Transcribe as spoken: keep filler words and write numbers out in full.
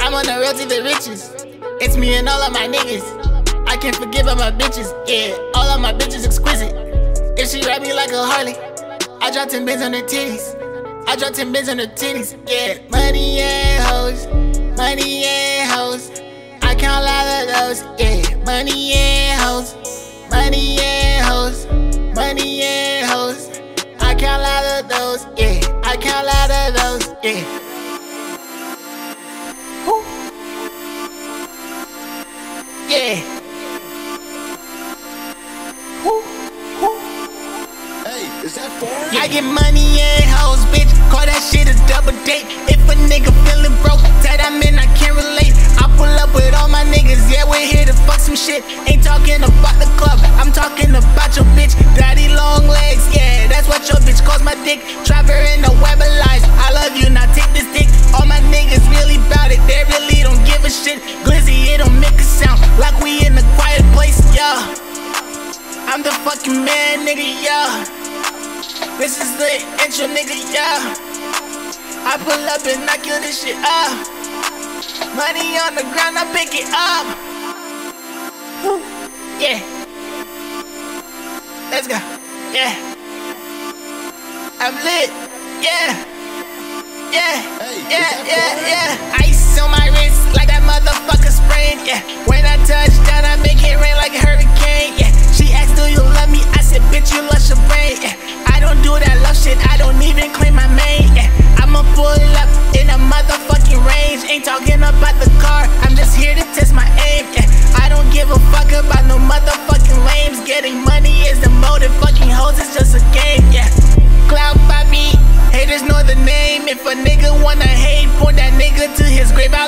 I'm on the road to the riches. It's me and all of my niggas. I can't forgive all my bitches. Yeah, all of my bitches exquisite. If she ride me like a Harley, I drop ten bins on her titties. I drop ten bins on her titties. Yeah, money and hoes, money and hoes. I count a lot of those. Yeah, money and hoes, money and hoes, money and hoes. I count a lot of those. Yeah, I count a lot of those. Yeah. Woo. Yeah. Woo. Woo. Hey, is that foreign? I get money and hoes, bitch. Call that shit a double date. If a nigga feeling broke, tell that man I can't relate. I pull up with all my niggas, yeah, we're here to fuck some shit. Ain't talking about the club, I'm talking about your bitch. Daddy long legs, yeah, that's what your bitch calls my dick. Trap her in the web of lies. I love you, now take this dick. All my niggas really bout it, they really don't give a shit. Glizzy, it don't make a sound like we in a quiet place, yeah. I'm the fucking man, nigga, yeah. This is the intro, nigga, yeah. I pull up and I kill this shit up. Money on the ground, I pick it up. Woo. Yeah. Let's go. Yeah. I'm lit. Yeah. Yeah. Yeah, yeah, yeah. Ice on my wrist like that motherfucker sprain. Yeah. When I touch down, I make it rain like a hurricane. Yeah. She asked, do you love me? I said, bitch, you lost your brain. Yeah. I don't do that love shit, I don't even claim my main. Yeah. I'ma pull up in a motherfucking range. Ain't talking about the car, I'm just here to test my aim. Yeah. I don't give a fuck about no motherfucking lames. Getting money is the motive, fucking hoes is just a game. Yeah. Cloud Bobby, haters know the name. If a nigga wanna hate, point that nigga to his grave. I